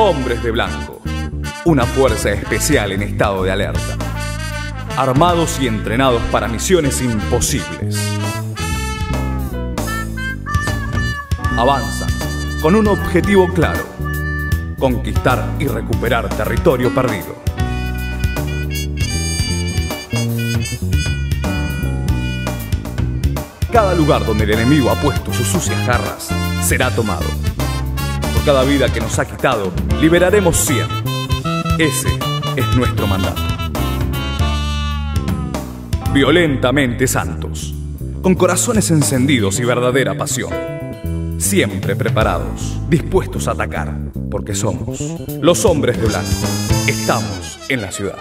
Hombres de blanco, una fuerza especial en estado de alerta, armados y entrenados para misiones imposibles. Avanzan con un objetivo claro: conquistar y recuperar territorio perdido. Cada lugar donde el enemigo ha puesto sus sucias garras será tomado. Por cada vida que nos ha quitado, liberaremos 100. Ese es nuestro mandato. Violentamente santos, con corazones encendidos y verdadera pasión. Siempre preparados, dispuestos a atacar, porque somos los hombres de blanco. Estamos en la ciudad.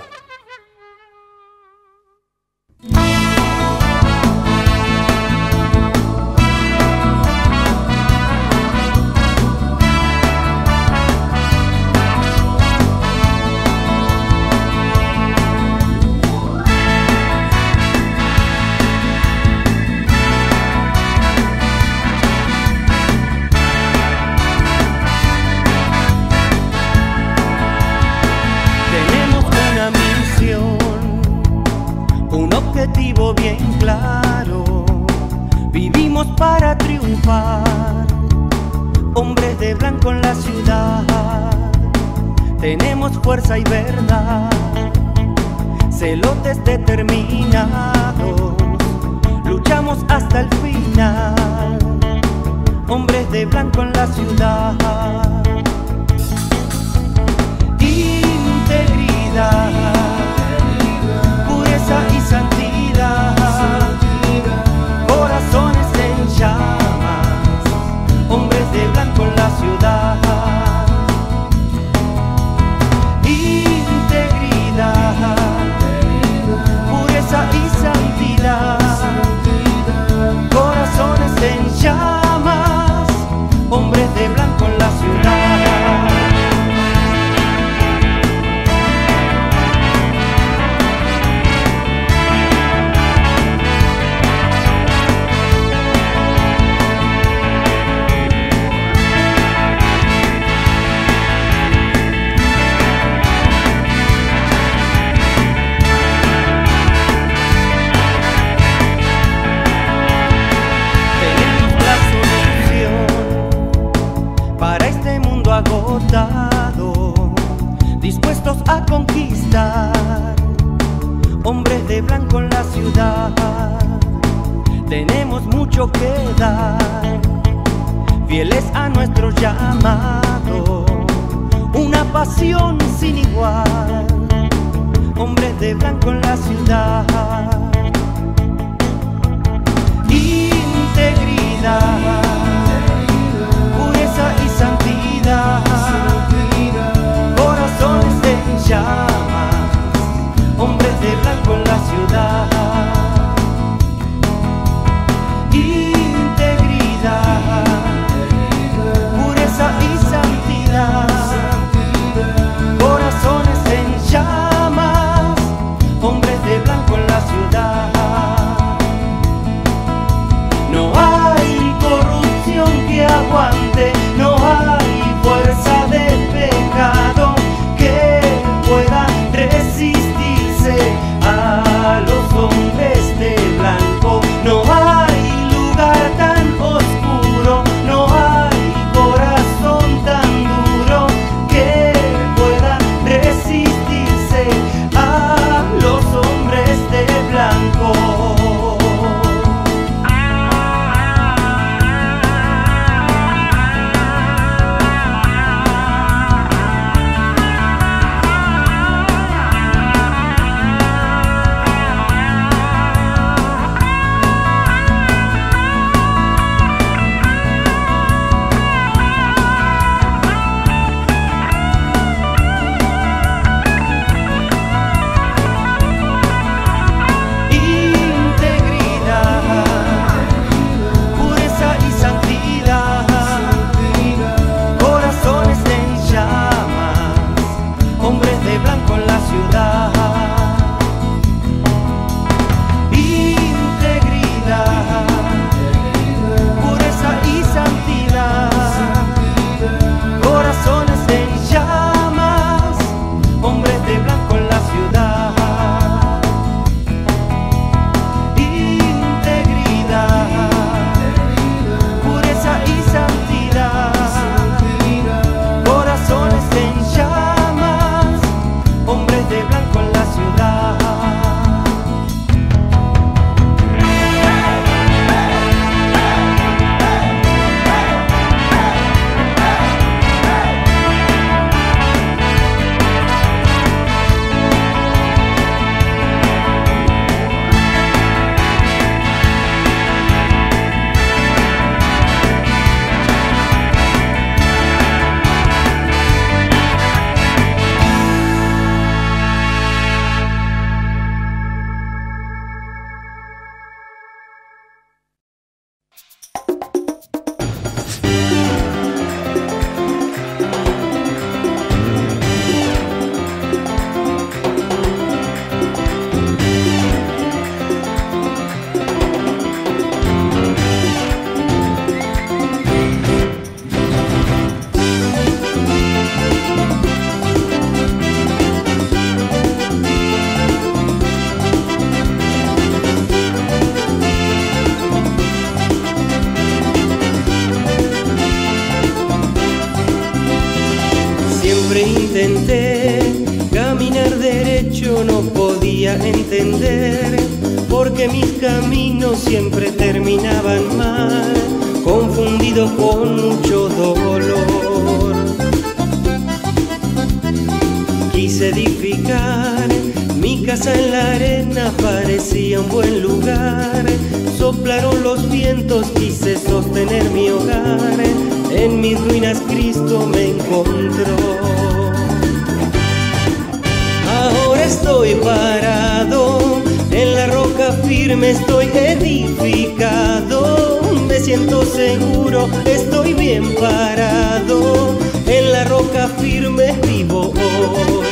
Un objetivo bien claro, vivimos para triunfar, hombres de blanco en la ciudad. Tenemos fuerza y verdad, celotes determinados, luchamos hasta el final, hombres de blanco en la ciudad. Integridad, y santidad, corazones en llamas, hombres de blanco en la ciudad. Integridad, pureza y santidad, corazones en llamas, hombres de blanco en la ciudad. Agotado, dispuestos a conquistar, hombres de blanco en la ciudad. Tenemos mucho que dar, fieles a nuestro llamado, una pasión sin igual, hombres de blanco en la ciudad. Integridad, pureza y santidad, corazones en llamas, hombres de blanco en la ciudad. Integridad, pureza y santidad, corazones en llamas, hombres de blanco en la ciudad. No hay corrupción podía entender por qué mis caminos siempre terminaban mal, confundido con mucho dolor. Quise edificar mi casa en la arena, parecía un buen lugar. Soplaron los vientos, quise sostener mi hogar. En mis ruinas Cristo me encontró. Ahora estoy parado, en la roca firme estoy edificado. Me siento seguro, estoy bien parado. En la roca firme vivo hoy.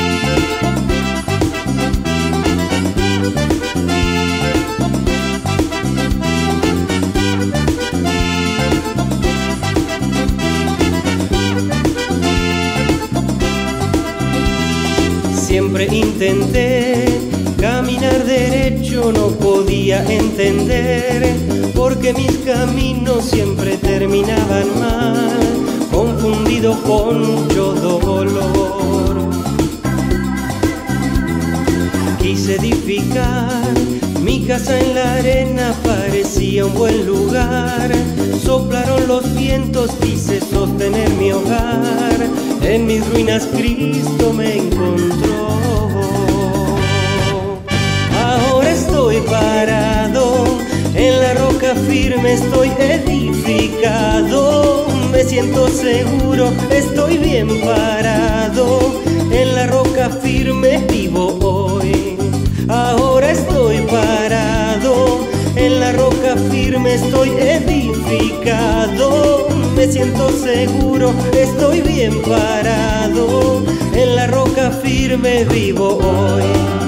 Siempre intenté caminar derecho, no podía entender porque mis caminos siempre terminaban mal, confundido con mucho dolor. Quise edificar mi casa en la arena, parecía un buen lugar. Soplaron los vientos, quise sostener mi hogar. En mis ruinas Cristo me encontró. Ahora estoy parado, en la roca firme estoy edificado. Me siento seguro, estoy bien parado. En la roca firme vivo hoy. Ahora estoy parado, en la roca firme estoy edificado. Me siento seguro, estoy bien parado. En la roca firme vivo hoy.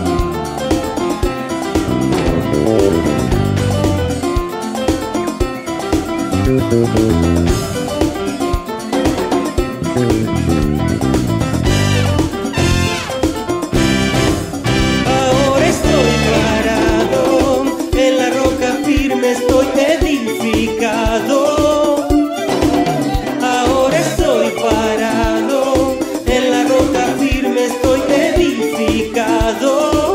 Ahora estoy parado, en la roca firme estoy edificado. Ahora estoy parado, en la roca firme estoy edificado.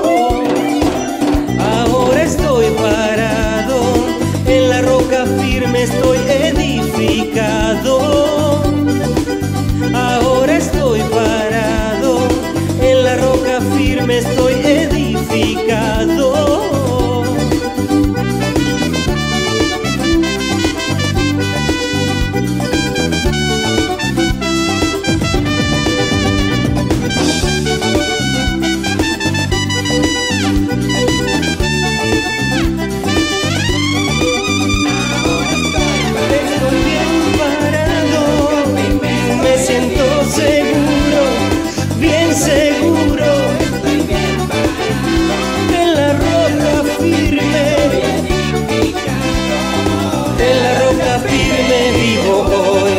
Ahora estoy parado, en la roca firme estoy edificado. Ahora estoy parado, en la roca firme estoy edificado. Seguro, bien seguro, en la roca firme, en la roca firme vivo hoy.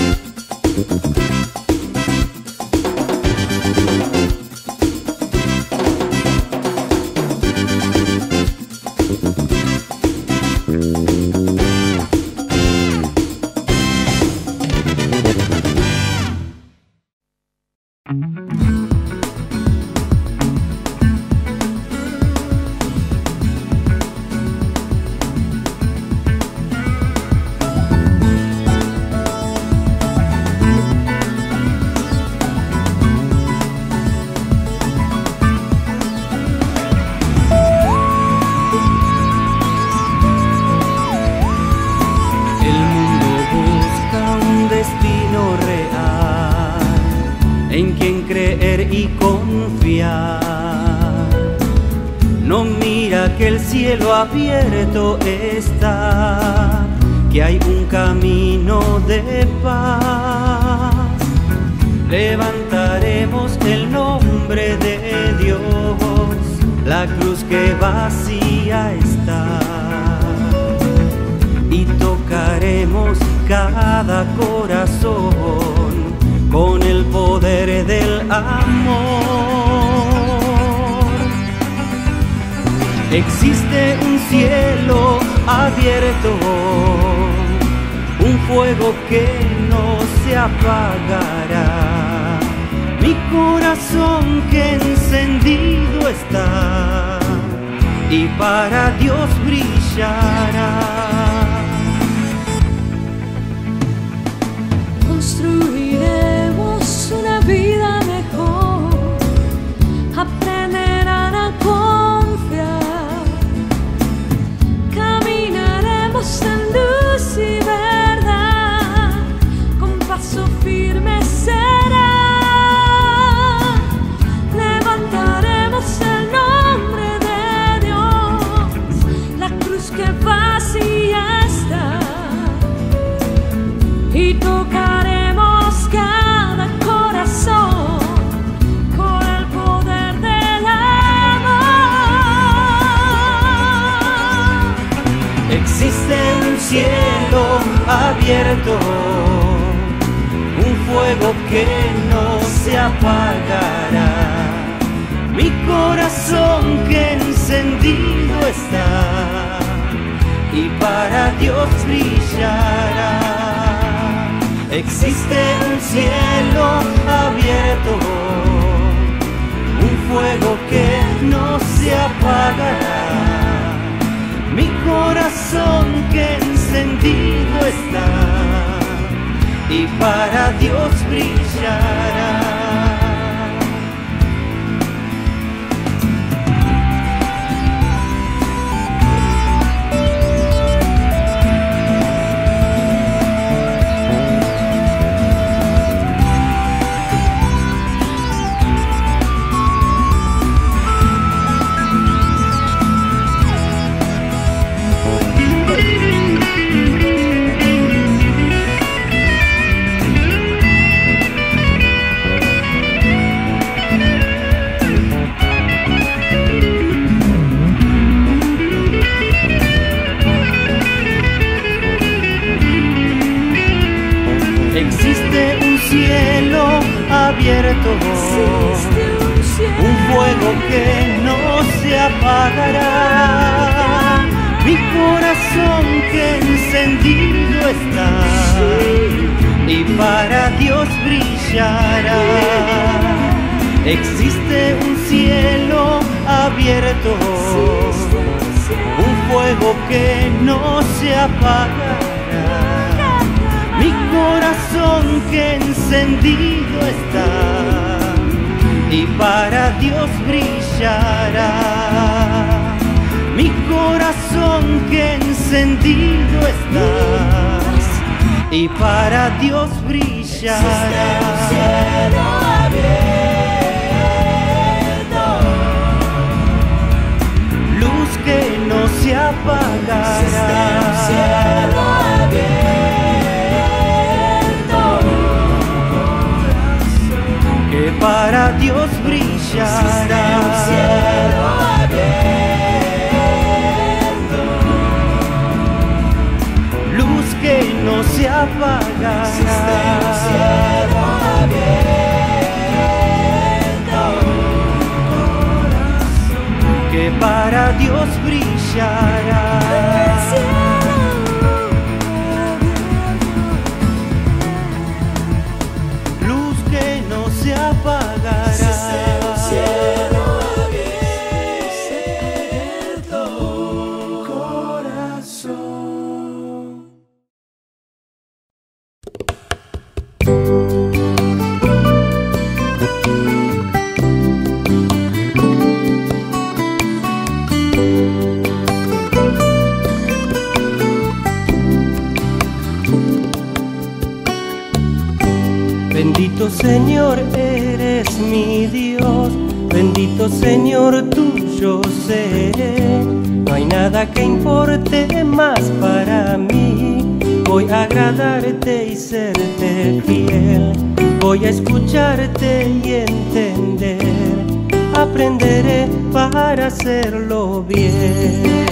En quien creer y confiar. No mira que el cielo abierto está, que hay un camino de paz. Levantaremos el nombre de Dios, la cruz que vacía está, y tocaremos cada corazón con el poder del amor. Existe un cielo abierto, un fuego que no se apagará. mi corazón que encendido está y para Dios brillará. Construiremos una vida mejor, aprenderán a confiar, caminaremos en luz y verdad, con paso firme será. Levantaremos el nombre de Dios, la cruz que vacía está, y tocaremos cada corazón con el poder del amor. Existe un cielo abierto, un fuego que no se apagará, mi corazón que encendido está y para Dios brillará. Existe un cielo abierto, un fuego que no se apagará, mi corazón que encendido está y para Dios brillará. Existe un cielo abierto, un fuego que no se apagará, mi corazón que encendido está y para Dios brillará. Existe un cielo abierto, un fuego que no se apagará, mi corazón que encendido está y para Dios brillará. Mi corazón que encendido está y para Dios brillará. Cielo abierto, luz que no se apagará. cielo abierto, Que para Dios brillará. cielo abierto, Luz que no se apagará. cielo abierto, Que para Dios brillará. Luz que no se apagará. cielo abierto, Corazón. Bendito Señor, eres mi Dios, bendito Señor, tuyo seré. No hay nada que importe más para mí, voy a agradarte y serte fiel. Voy a escucharte y entender, aprenderé para hacerlo bien.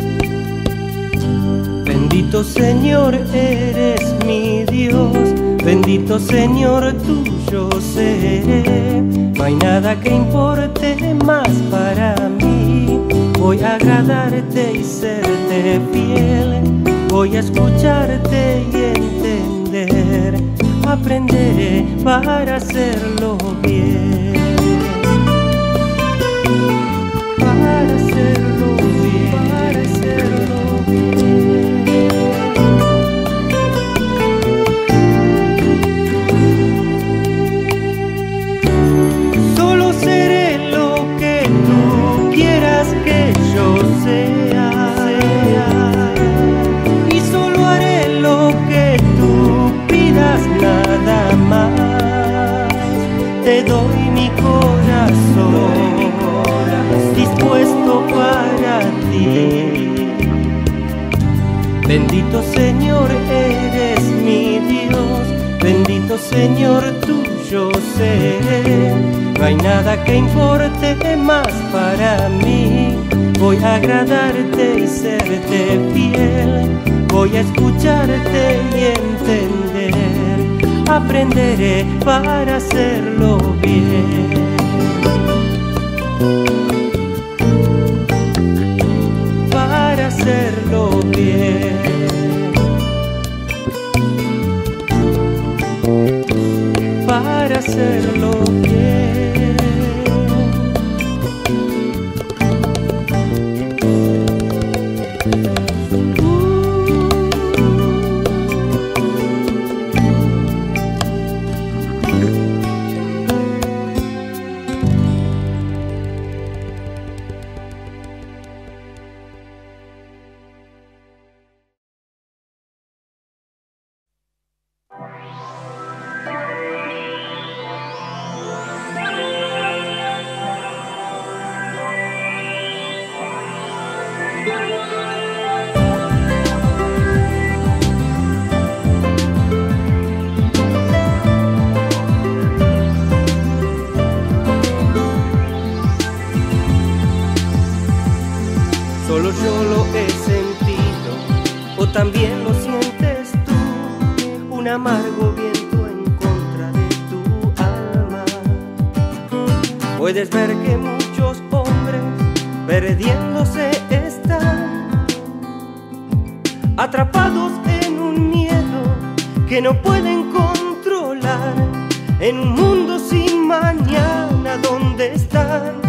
Bendito Señor, eres mi Dios, Bendito Señor, tuyo seré. No hay nada que importe más para mí. Voy a agradarte y serte fiel. Voy a escucharte y entender. Aprenderé para hacerlo bien. Para hacerlo bien, para hacerlo bien. Solo seré lo que tú quieras que yo sea. Y solo haré lo que tú pidas, nada más. Te doy mi corazón, dispuesto para ti. Bendito Señor, eres mi Dios. Bendito Señor, tuyo seré. No hay nada que importe más para mí. Voy a agradarte y serte fiel. Voy a escucharte y entender. Aprenderé para hacerlo bien. Para hacerlo bien. Para hacerlo bien. Solo yo lo he sentido, o también lo sientes tú, un amargo viento en contra de tu alma. Puedes ver que muchos hombres perdiéndose están, atrapados en un miedo que no pueden controlar, en un mundo sin mañana. ¿Dónde están?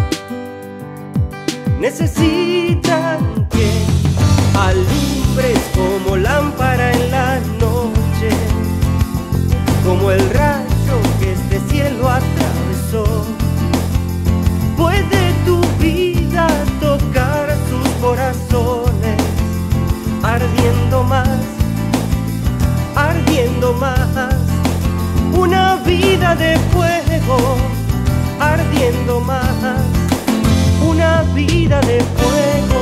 Necesitan que alumbres como lámpara en la noche, como el rayo que este cielo atravesó. ¿Puede tu vida tocar sus corazones, ardiendo más, ardiendo más? Una vida de fuego, ardiendo más. Una vida de fuego.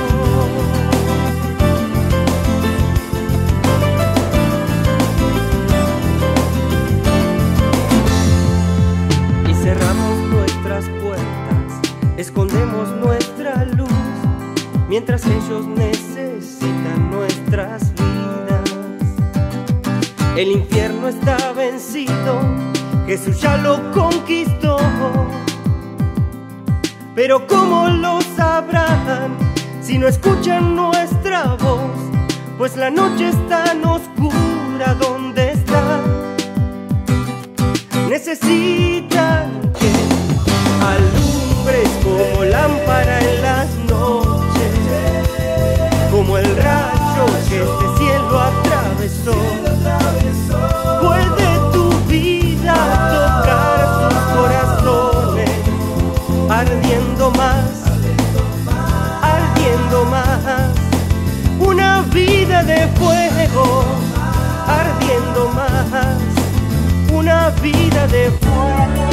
Y cerramos nuestras puertas, escondemos nuestra luz, mientras ellos necesitan nuestras vidas. El infierno está vencido, Jesús ya lo conquistó. Pero ¿cómo lo sabrán si no escuchan nuestra voz? Pues la noche es tan oscura. ¿Dónde están? Necesitan que alumbres como lámpara en las noches, como el rayo que este cielo atravesó. ¿Puede tu vida tocar sus corazones, ardiendo más, ardiendo más? Una vida de fuego, ardiendo más. Una vida de fuego.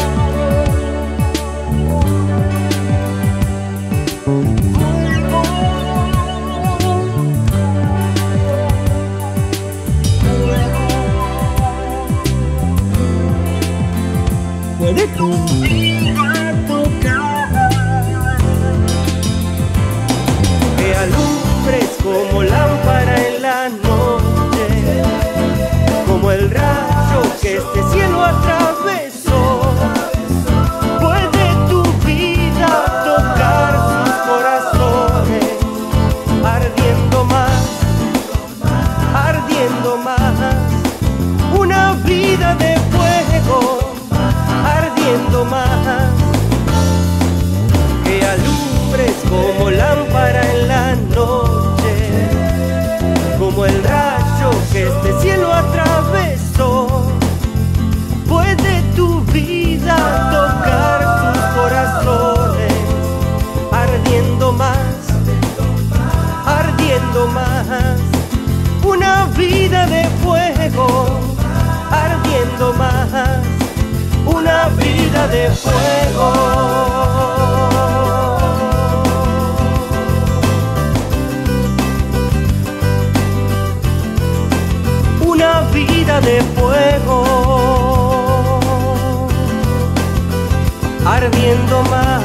Puede tu vida tocar, que alumbres como lámpara en la noche, como el rayo que vida de fuego. Una vida de fuego, ardiendo más.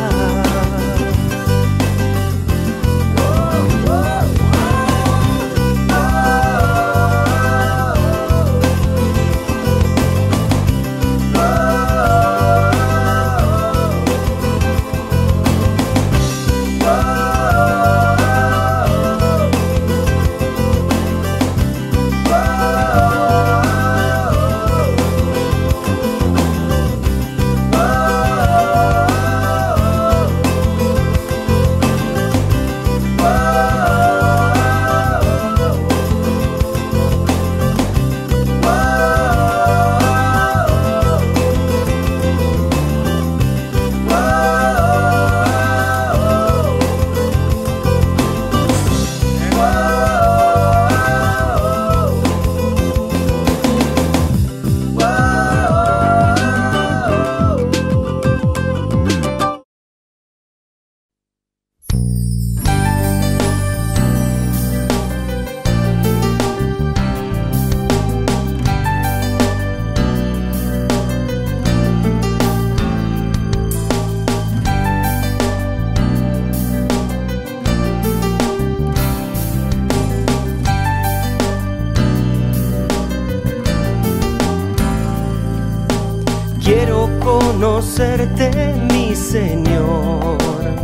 Quiero conocerte, mi Señor,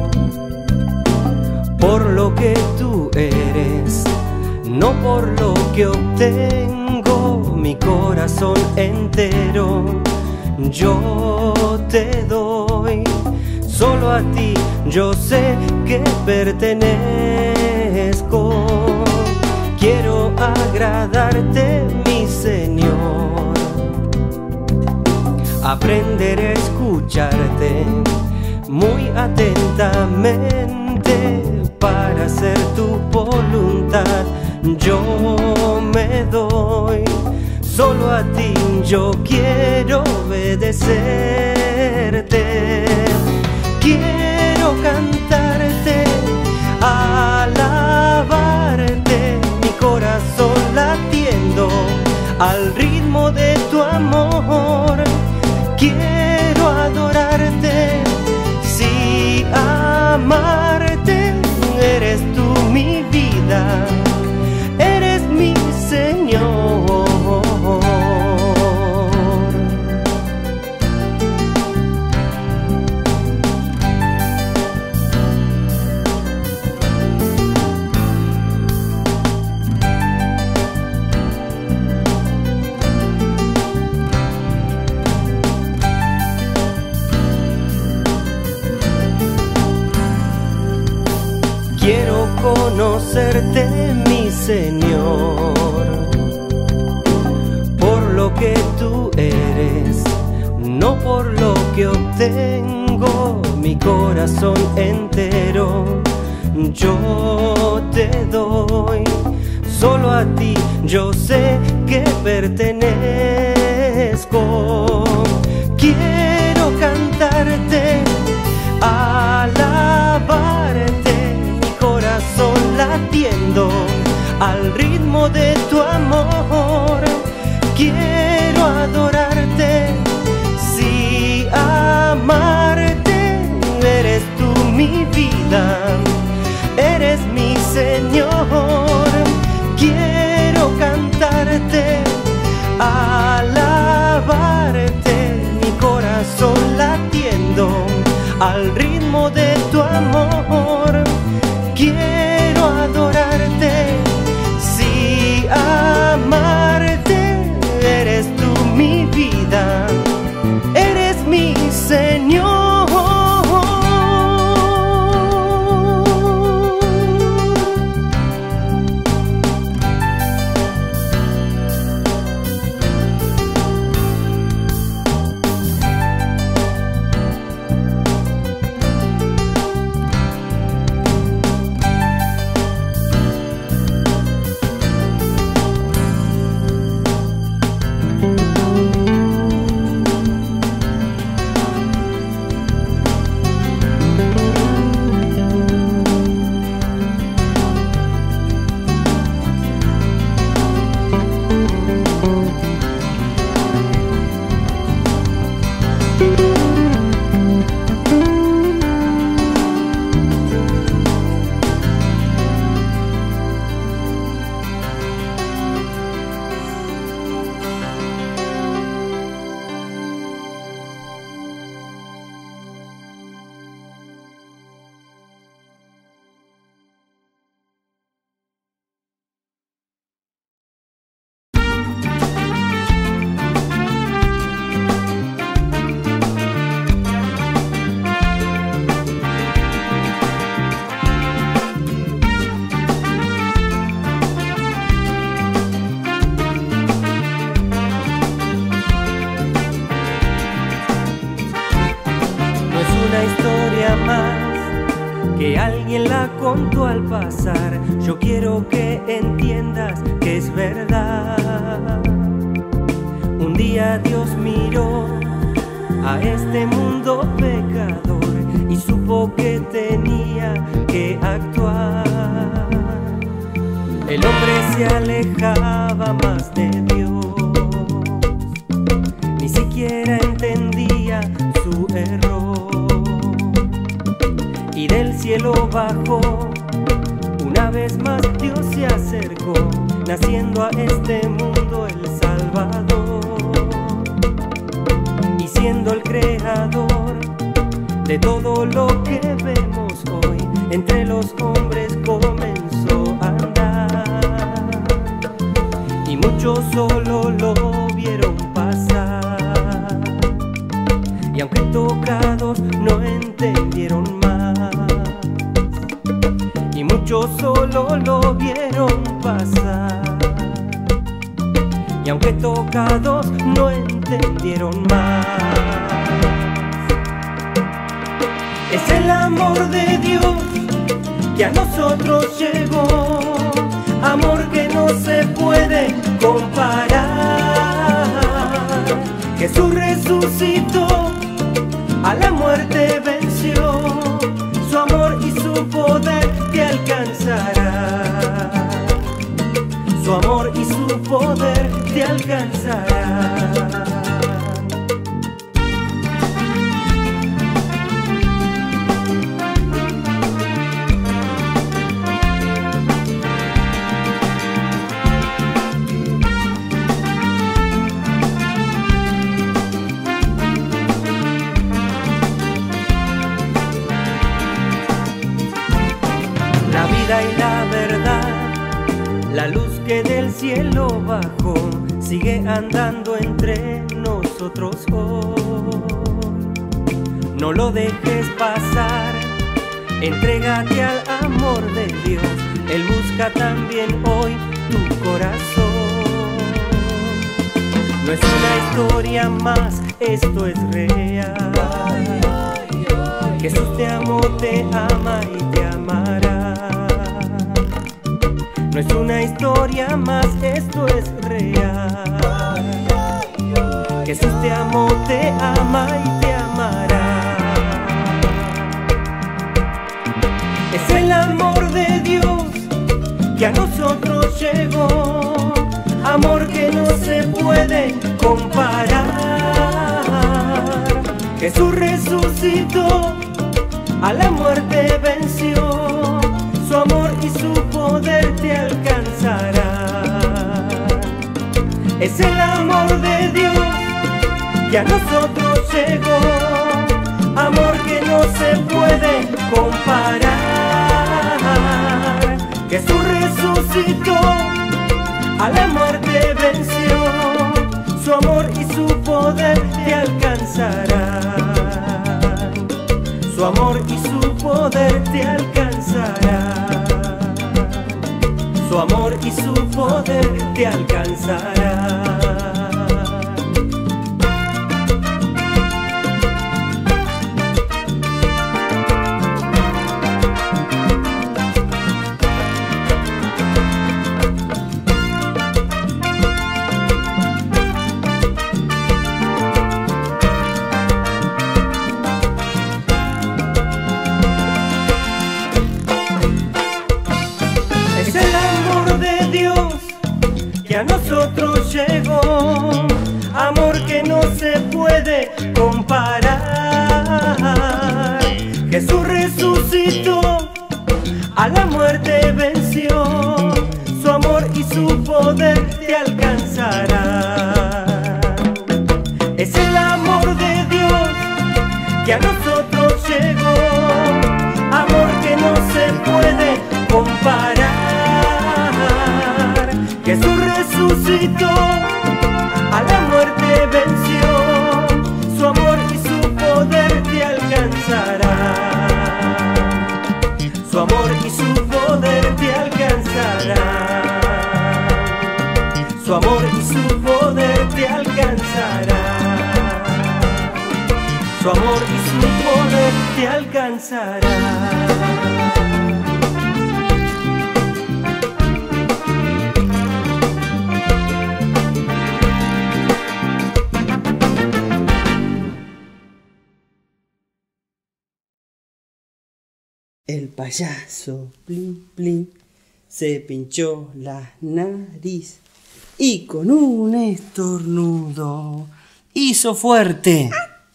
por lo que tú eres, no por lo que obtengo. Mi corazón entero yo te doy, solo a ti yo sé que pertenezco. Quiero agradarte, mi Señor, aprender a escucharte muy atentamente para hacer tu voluntad. Yo me doy, solo a ti yo quiero obedecerte. Quiero cantarte, alabarte, mi corazón latiendo al ritmo de tu amor. Quiero adorarte, sí, amarte. Eres tú mi vida, eres mi Señor. Quiero conocerte, mi Señor, por lo que tú eres, no por lo que obtengo. Mi corazón entero yo te doy, solo a ti yo sé que pertenezco. Quiero cantarte, alabarte, corazón latiendo al ritmo de tu amor. Quiero adorarte, sí, amarte. Eres tú mi vida, eres mi Señor. Quiero cantarte, alabarte, mi corazón latiendo al ritmo de tu amor. Quiero adorarte, sí, amarte. Eres tú mi vida, eres mi Señor. que alguien la contó al pasar. Yo quiero que entiendas que es verdad. Un día Dios miró a este mundo pecador y supo que tenía que actuar. El hombre se alejaba más de Dios, ni siquiera entendía su error. Y del cielo bajó, una vez más Dios se acercó, naciendo a este mundo el Salvador. Y siendo el creador de todo lo que vemos hoy, entre los hombres comenzó a andar. Y muchos solo lo vieron pasar, y aunque tocados no entendieron más. Y muchos solo lo vieron pasar, y aunque tocados no entendieron más. Es el amor de Dios que a nosotros llegó, amor que no se puede comparar. Jesús resucitó, a la muerte venció, su amor y su poder te alcanzará. Su amor y su poder te alcanzará. Y la verdad, la luz que del cielo bajó, sigue andando entre nosotros hoy. No lo dejes pasar, entrégate al amor de Dios. Él busca también hoy tu corazón. No es una historia más, esto es real. Jesús te amó, te ama y te amará. No es una historia más, esto es real. Jesús te amó, te ama y te amará. Es el amor de Dios que a nosotros llegó, amor que no se puede comparar. Jesús resucitó, a la muerte venció, su amor y su poder te alcanzará. Es el amor de Dios que a nosotros llegó, amor que no se puede comparar. Jesús resucitó, a la muerte venció, su amor y su poder te alcanzará. Su amor y su poder te alcanzará. Su amor y su poder te alcanzará. A nosotros llegó, amor que no se puede comparar. Jesús resucitó, a la muerte venció, su amor y su poder te alcanzará. Es el amor de Dios que a nosotros llegó, amor que no se puede comparar. Jesús resucitó, a la muerte venció, su amor y su poder te alcanzará. Su amor y su poder te alcanzará. Su amor y su poder te alcanzará. Su amor y su poder te alcanzará. El payaso, plin, plin, se pinchó la nariz y con un estornudo hizo fuerte.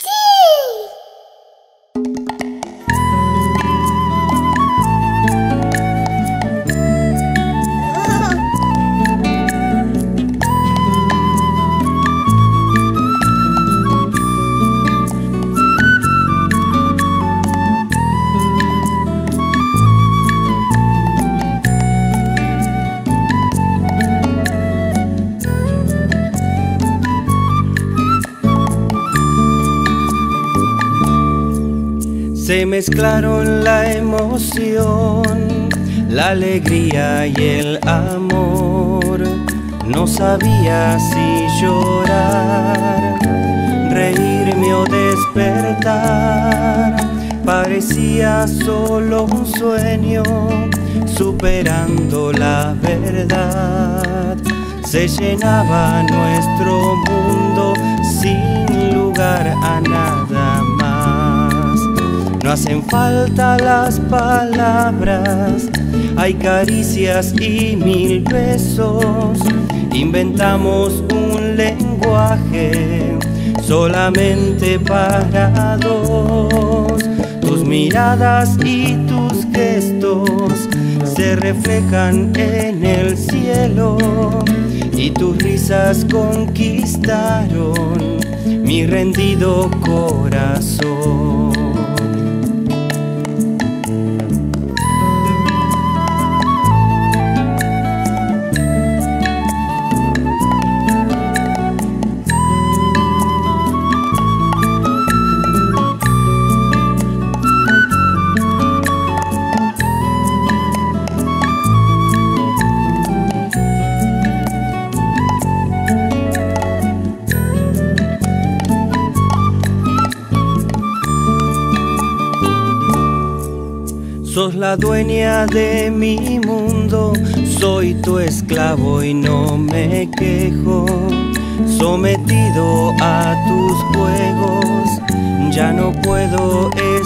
Se mezclaron la emoción, la alegría y el amor. No sabía si llorar, reírme o despertar. Parecía solo un sueño, superando la verdad. Se llenaba nuestro mundo sin lugar a nada más. No hacen falta las palabras, hay caricias y 1000 besos. Inventamos un lenguaje solamente para dos. Tus miradas y tus gestos se reflejan en el cielo y tus risas conquistaron mi rendido corazón. Sos la dueña de mi mundo, soy tu esclavo y no me quejo. Sometido a tus juegos, ya no puedo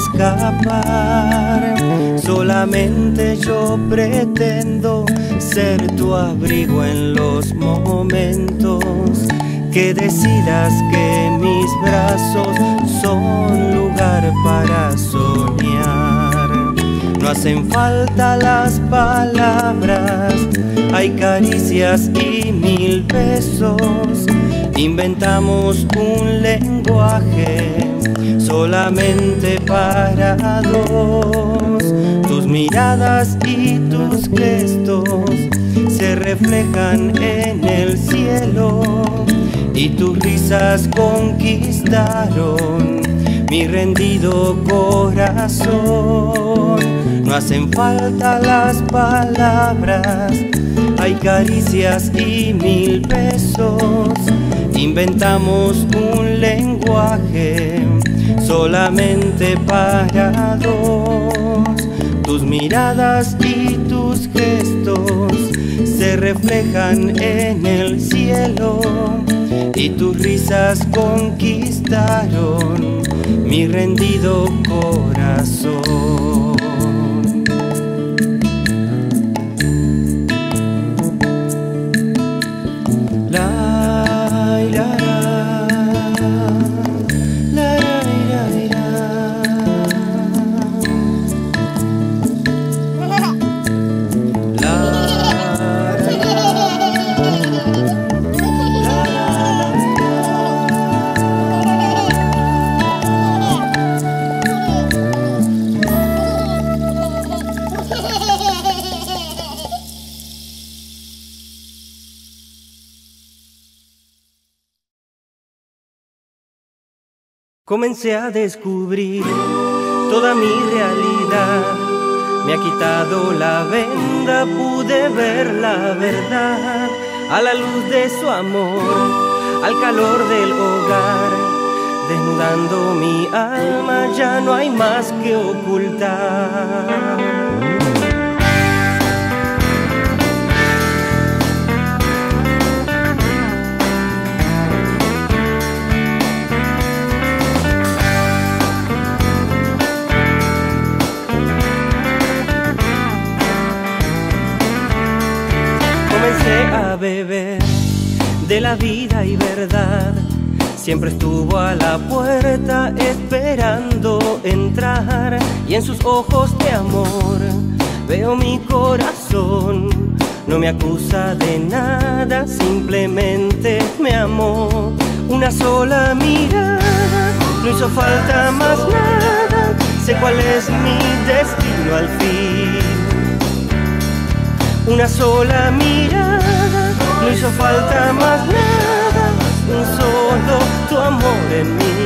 escapar. Solamente yo pretendo ser tu abrigo en los momentos que decidas que mis brazos son lugar para soñar. No hacen falta las palabras, hay caricias y 1000 besos. Inventamos un lenguaje solamente para dos. Tus miradas y tus gestos se reflejan en el cielo y tus risas conquistaron mi rendido corazón. No hacen falta las palabras, hay caricias y 1000 besos. Inventamos un lenguaje solamente para dos. Tus miradas y tus gestos se reflejan en el cielo y tus risas conquistaron mi rendido corazón. Comencé a descubrir toda mi realidad. Me ha quitado la venda, pude ver la verdad. A la luz de su amor, al calor del hogar, desnudando mi alma, ya no hay más que ocultar. a beber de la vida y verdad. Siempre estuvo a la puerta esperando entrar, y en sus ojos de amor veo mi corazón. No me acusa de nada, simplemente me amó. Una sola mirada, no hizo falta más nada. Sé cuál es mi destino al fin. Una sola mirada, no hizo falta más nada. Solo tu amor en mí.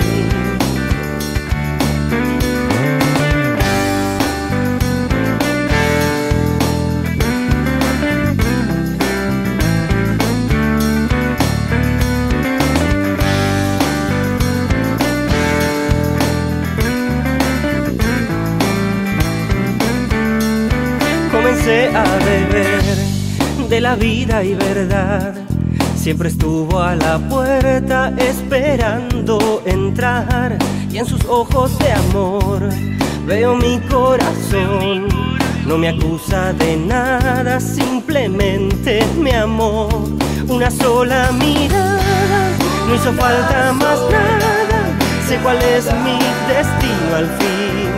Comencé a beber de la vida y verdad. Siempre estuvo a la puerta esperando entrar, y en sus ojos de amor veo mi corazón. No me acusa de nada, simplemente me amó. Una sola mirada, no hizo falta más nada. Sé cuál es mi destino al fin.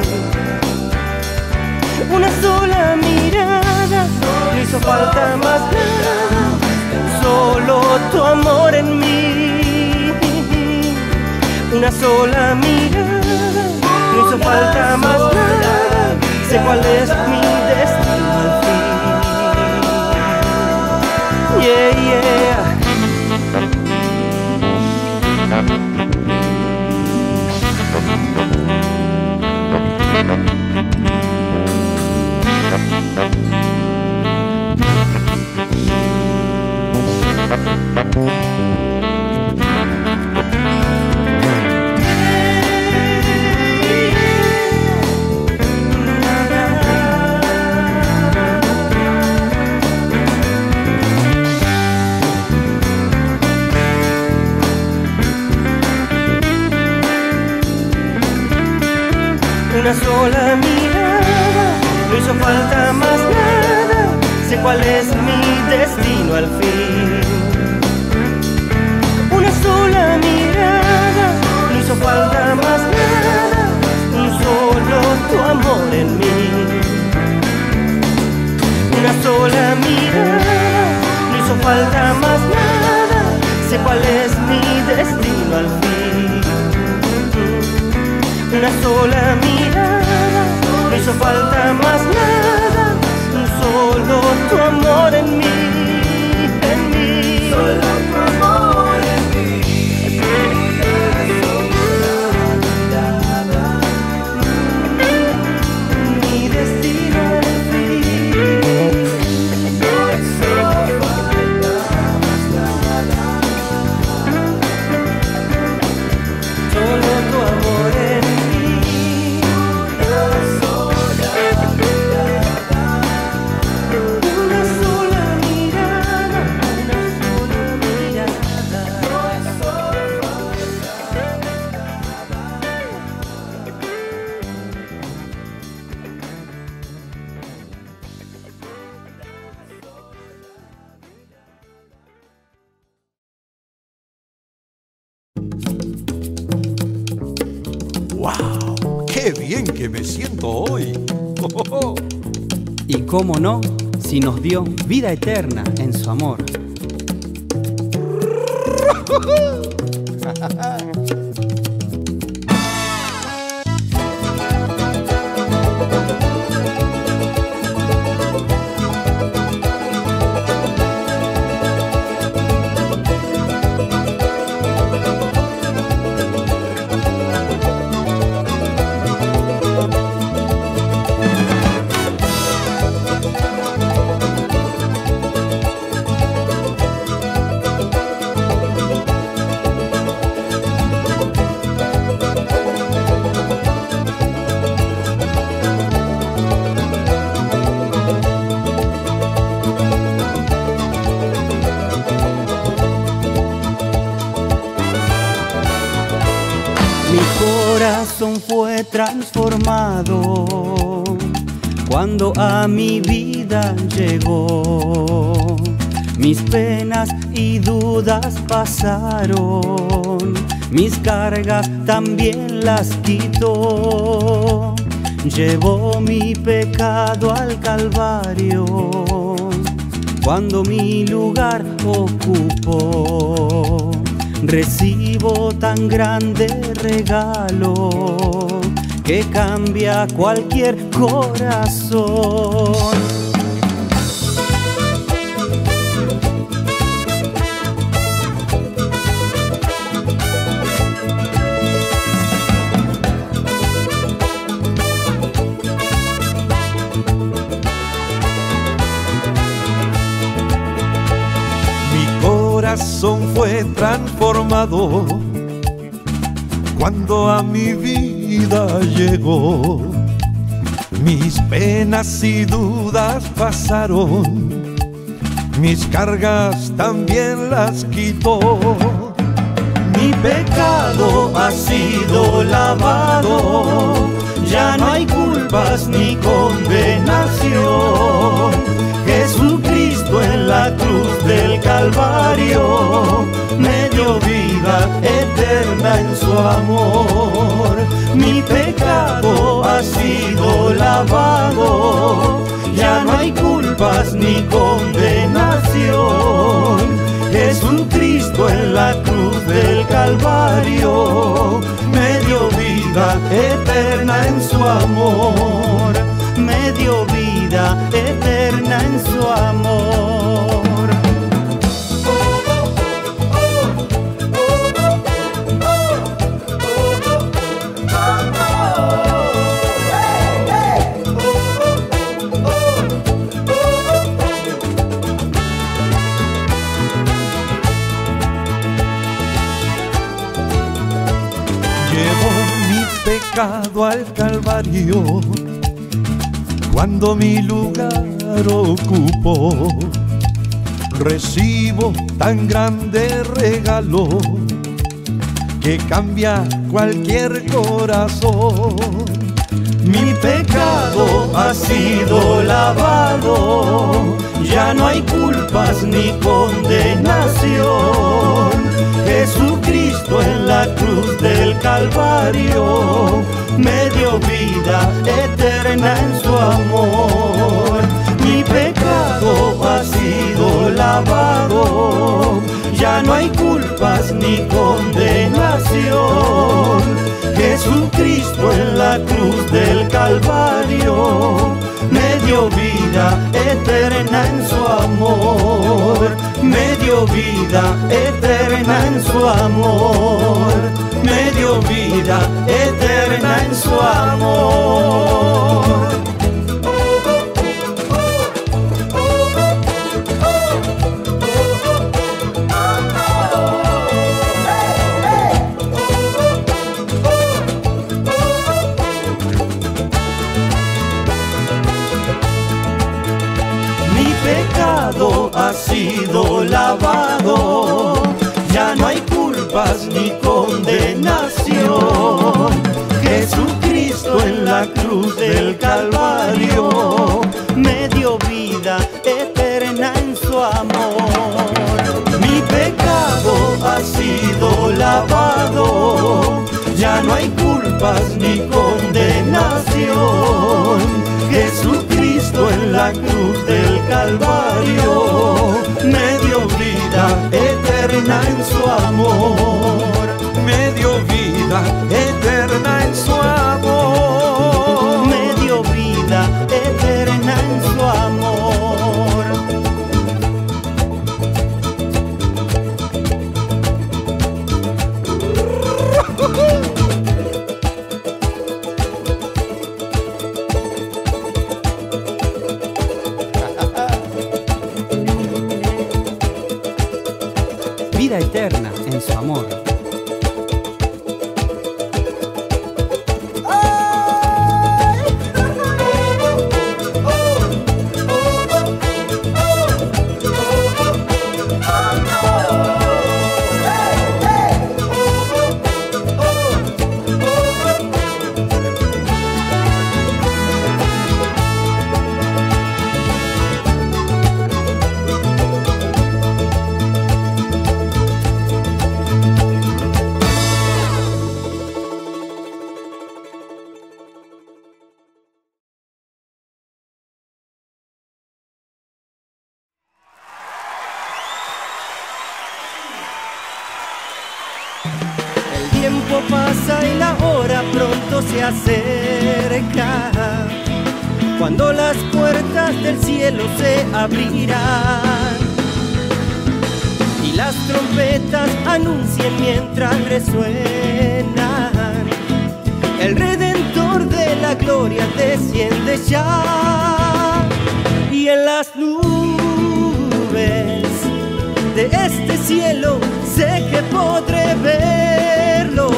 Una sola mirada, no hizo falta más nada. Solo tu amor en mí. Una sola mirada, no hizo falta más nada. Sé cuál es mi destino al fin. Yeah, yeah. Una sola mirada, no hizo falta más nada. Sé cuál es mi destino al fin. Una sola mirada, no hizo falta más nada. Solo tu amor en mí. Una sola mirada, no hizo falta más nada. Sé cuál es mi destino al fin. Una sola mirada, no hizo falta más nada. Solo tu amor en mí, en mí. Solo tu amor en mí. Mi destino al fin. No hizo falta más nada. Solo tu amor en mí. ¡Wow! ¡Qué bien que me siento hoy! Y cómo no, si nos dio vida eterna en su amor. Fue transformado cuando a mi vida llegó Mis penas y dudas pasaron, mis cargas también las quitó. Llevó mi pecado al Calvario, cuando mi lugar ocupó. Recibo tan grande regalo que cambia cualquier corazón. Fue transformado cuando a mi vida llegó. Mis penas y dudas pasaron, mis cargas también las quitó. Mi pecado ha sido lavado, ya no hay culpas ni condenación. Jesucristo en la cruz del Calvario me dio vida eterna en su amor. Mi pecado ha sido lavado, ya no hay culpas ni condenación. Jesucristo en la cruz del Calvario me dio vida eterna en su amor. Me dio vida eterna en su amor. Llevó mi pecado al Calvario, cuando mi lugar ocupó. Recibo tan grande regalo que cambia cualquier corazón. Mi pecado ha sido lavado, ya no hay culpas ni condenación. Jesucristo en la cruz del Calvario me dio vida eterna en su amor. Mi pecado ha sido lavado, ya no hay culpas ni condenación. Jesucristo en la cruz del Calvario me dio vida eterna en su amor. Me dio vida eterna en su amor. Me dio vida eterna en su amor. Ha sido lavado, ya no hay culpas ni condenación. Jesucristo en la cruz del Calvario me dio vida eterna en su amor. Mi pecado ha sido lavado, ya no hay culpas ni condenación. Jesucristo en la cruz del Calvario me dio vida eterna en su amor. Me dio vida eterna en su amor. Me dio vida eterna en su amor. tiempo pasa y la hora pronto se acerca, cuando las puertas del cielo se abrirán y las trompetas anuncien mientras resuenan, el Redentor de la gloria desciende ya, y en las nubes de este cielo sé que podré verlo,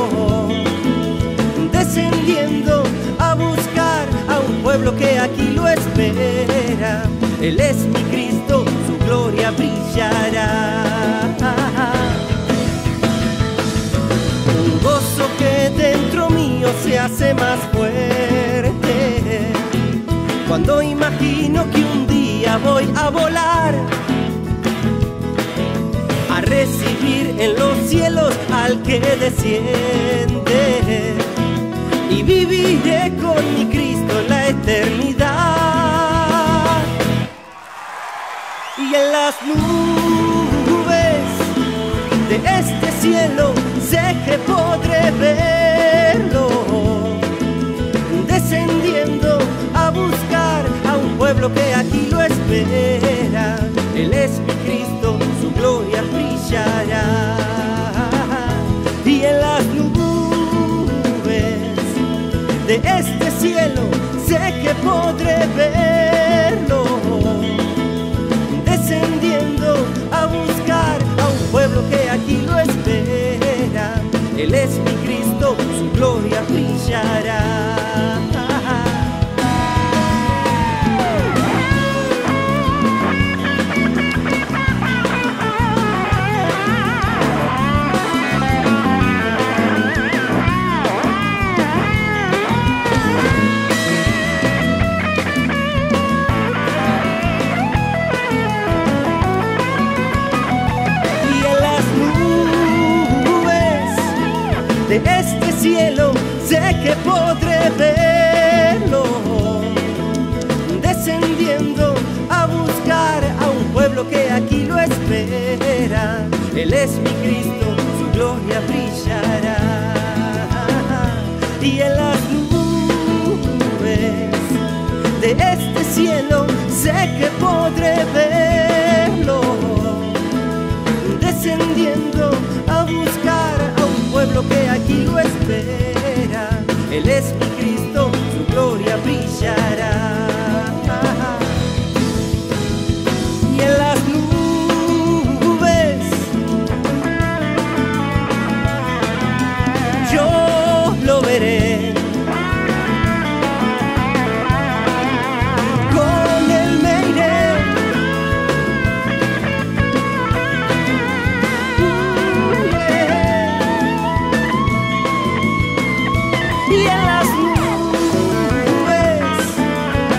descendiendo a buscar a un pueblo que aquí lo espera. Él es mi Cristo, su gloria brillará. Un gozo que dentro mío se hace más fuerte cuando imagino que un día voy a volar, a recibir en los cielos al que desciende, y viviré con mi Cristo en la eternidad. Y en las nubes de este cielo sé que podré verlo, descendiendo a buscar a un pueblo que aquí lo espera. Él es mi Cristo, su gloria brillará. Y en las nubes de este cielo sé que podré verlo, descendiendo a buscar a un pueblo que aquí lo espera. Él es mi Cristo, su gloria brillará. De este cielo sé que podré verlo, descendiendo a buscar a un pueblo que aquí lo espera. Él es mi Cristo, su gloria brillará. Y en las nubes de este cielo sé que podré verlo, descendiendo a buscar a un pueblo que aquí lo espera. Él es mi Cristo, su gloria brillará. Y en las nubes yo lo veré, con él me iré. Y en las nubes